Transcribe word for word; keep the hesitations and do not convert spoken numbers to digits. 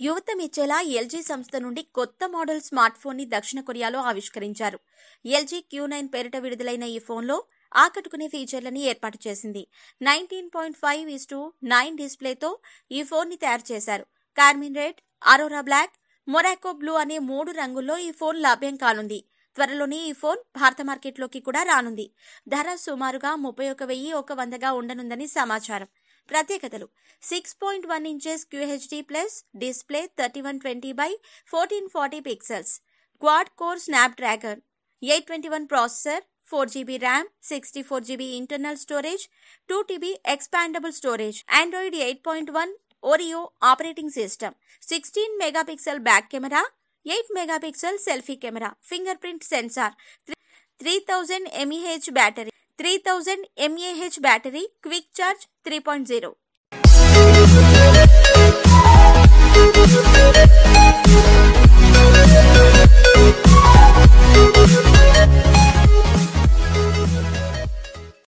యువత మెచ్చేలా ఎల్జీ సంస్థ నుండి కొత్త మోడల్ స్మార్ట్ ఫోన్ ని దక్షిణ కొరియాలో ఆవిష్కరించారు. ఎల్జీ క్యూ నైన్ పేరిట విడుదలైన ఈ ఫోన్లో ఆకట్టుకునే ఫీచర్లని ఏర్పాటు చేసింది. Nineteen point five is to nine డిస్ప్లేతో ఈ ఫోన్ ని తయారు చేశారు. Carmine red, aurora black, Morocco blue అనే మూడు రంగుల్లో ఈ ఫోన్ లభ్యం కానుంది. త్వరలోనే ఈ ఫోన్ భారత మార్కెట్లోకి కూడా రానుంది. ధర సుమారుగా ముప్పై ఒక వెయ్యి ఒక వందగా ఉండనుందని సమాచారం. ప్రత్యేకతలు: six point one inches QHD plus display, thirty one twenty by fourteen forty pixels, quad core Snapdragon, eight twenty one processor, four GB RAM, sixty four GB internal storage, two TB expandable storage, Android eight point one Oreo operating system, sixteen megapixel back camera, eight megapixel selfie camera, fingerprint sensor, three thousand mAh battery three thousand mAh battery, quick charge three point zero.